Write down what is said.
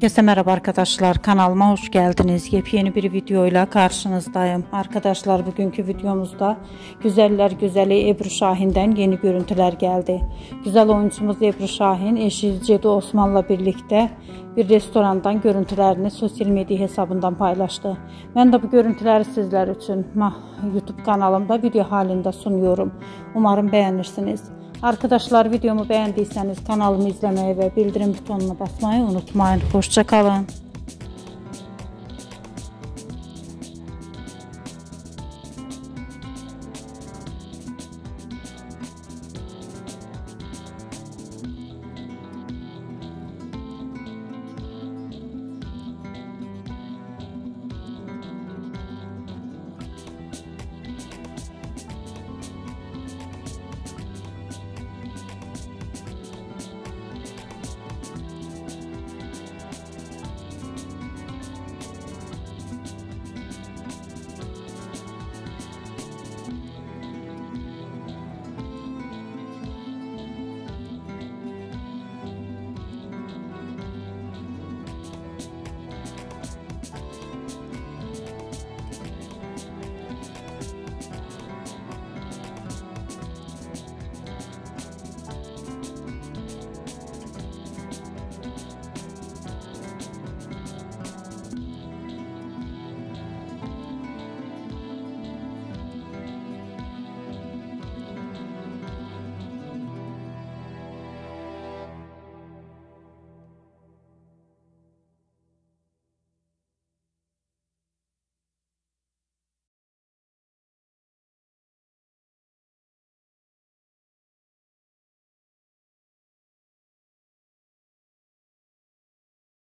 Herkese merhaba arkadaşlar, kanalıma hoş geldiniz. Yepyeni bir videoyla karşınızdayım. Arkadaşlar, bugünkü videomuzda güzeller güzeli Ebru Şahin'den yeni görüntüler geldi. Güzel oyuncumuz Ebru Şahin eşi Cedu Osman'la birlikte bir restorandan görüntülerini sosyal medya hesabından paylaştı. Ben de bu görüntüleri sizler için YouTube kanalımda video halinde sunuyorum. Umarım beğenirsiniz. Arkadaşlar, videomu beğendiyseniz kanalımı izlemeyi ve bildirim butonuna basmayı unutmayın. Hoşça kalın.